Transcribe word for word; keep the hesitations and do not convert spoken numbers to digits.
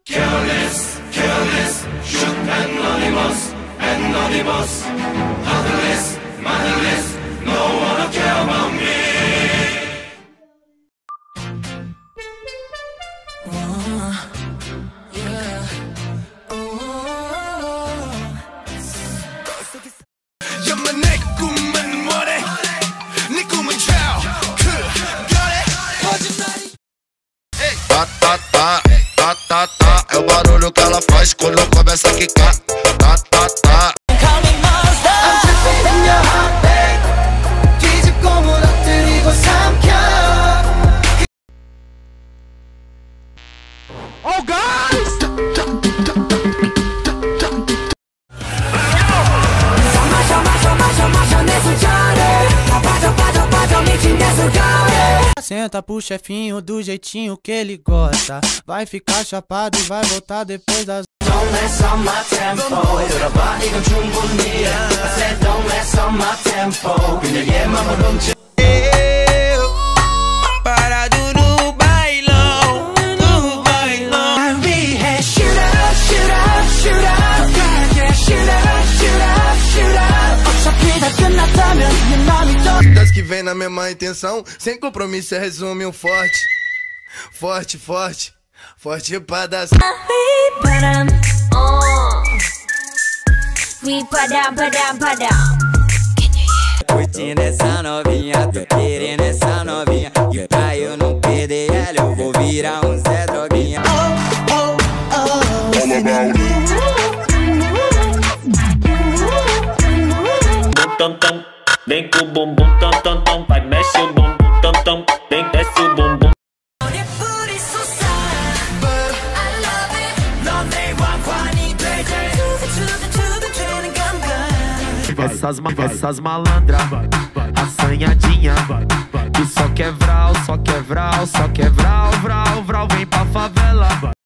Careless, careless, shoot anonymous, anonymous, motherless, motherless, no one will care about me. Tá, tá, tá, tá, tá, tá, é o barulho que ela faz quando começa a quicar. Tá, tá, tá. Oh, guys! Senta pro chefinho do jeitinho que ele gosta. Vai ficar chapado e vai voltar depois das. Don't mess on my tempo. 들어봐 이건 충분히야. I said don't mess on my tempo. 그녀의 맘을 훔쳐. Parado no bailão, no bailão. 날 위해 shoot up, shoot up, shoot up. Yeah, shoot up, shoot up, shoot up. 어차피 다 끝났다면 네 맘이 또. Das que vem na mesma intenção, sem compromisso, é resume um forte, forte, forte, forte pra dar. Padam, oh. We padam, padam, padam. Curtindo essa novinha, tô querendo essa novinha. E pra eu não perder ela, eu vou virar um Zé Droguinha. Oh, oh, oh. All about it. Tam tam, vem com o bumbum tam tam tam, vai mexe o bumbum tam tam, vem desce o bumbum. Essas, ma essas malandras, assanhadinha, que só quer vral, só quer vral, só quer vral, vral, vral, vem pra favela.